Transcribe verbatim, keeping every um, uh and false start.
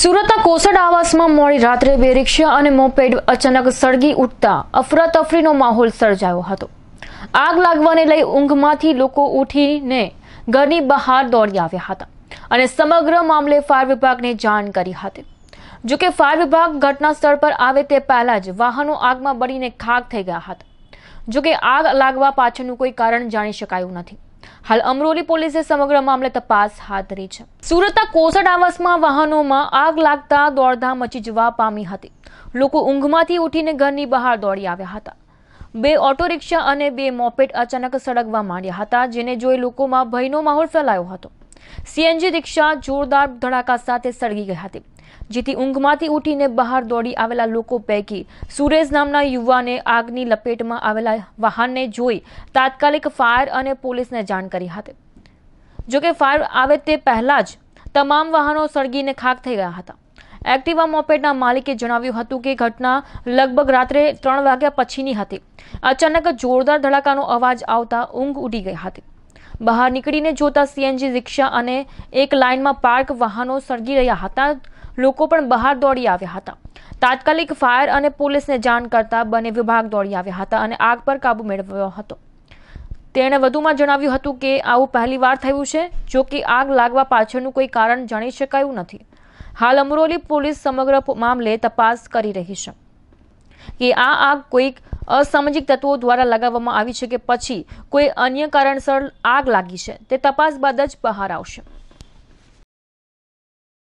સુરતના કોસડ આવાસમાં મોડી રાત્રે બે રિક્ષા અને મોપેડ અચાનક સળગી ઉઠતા અફરાતફરીનો માહોલ સર્જાયો હતો। આગ લાગવાને લઈ ઊંઘમાંથી લોકો ઉઠીને ઘરની બહાર દોડી આવ્યા હતા અને સમગ્ર મામલે ફાયર વિભાગને જાણ કરી હતી। જો કે ફાયર વિભાગ ઘટના સ્થળ પર આવે તે પહેલા જ વાહનો આગમાં બળીને ખાક થઈ ગયા હતા। જો કે આગ લાગવા પાછળનું કોઈ કારણ જાણી શકાયું નથી। हाल अमरोली पुलिस समग्र मामले तपास हाथ धरी है। सूरतना कोसड आवासमां वाहनों आग लागता दौड़धाम मची जवा पामी हती। लोको ऊंघमांथी उठीने घरनी बहार दौड़ी आव्या हता। बे ऑटो रिक्शा अने बे मोपेड अचानक सळगवा मांड्या हता, जेने जोई लोकोमां भयनो माहोल फैलायो हतो। सीएनजी रिक्शा जोरदार धड़ाका साथे सळगी गई हती, जेथी ऊंघमांथी उठीने बहार दौड़ी आवेला लोको पैकी सुरेश नामना युवाने आगनी लपेटमां आवेला वाहनने जोई तात्कालिक फायर अने पोलीसने जाण करी हती। जो के फायर आवे ते पहला ज तमाम वाहनो सळगीने खाक थई गया हता। एक्टिवा मोपेडना मालिके जणाव्युं हतुं के घटना लगभग रात्रे त्रण वाग्या पछीनी हती। अचानक जोरदार धड़ाकानो अवाज आवता ऊंघ उडी गई हती। बहार निकळीने जोता सीएनजी रिक्शा अने एक लाइनमां पार्क वाहनो सळगी रह्या हता। लोको पण बहार दौड़ी आव्या हता। तात्कालिक फायर अने पोलीसने जाण करता बने विभाग दौड़ी आव्या हता अने आग पर काबू मेळव्यो हतो। तेणे વધુમાં જણાવ્યું હતું કે આવું પહેલીવાર થયું છે। જો કે આગ લાગવા પાછળનું કોઈ કારણ જાણી શકાયું નથી। હાલ અમરોલી પોલીસ સમગ્ર મામલે તપાસ કરી રહી છે કે આ આગ કોઈ અસામાજિક તત્વો દ્વારા લગાવવામાં આવી છે કે પછી કોઈ અન્ય કારણસર આગ લાગી છે, તે તપાસ બાદ જ બહાર આવશે।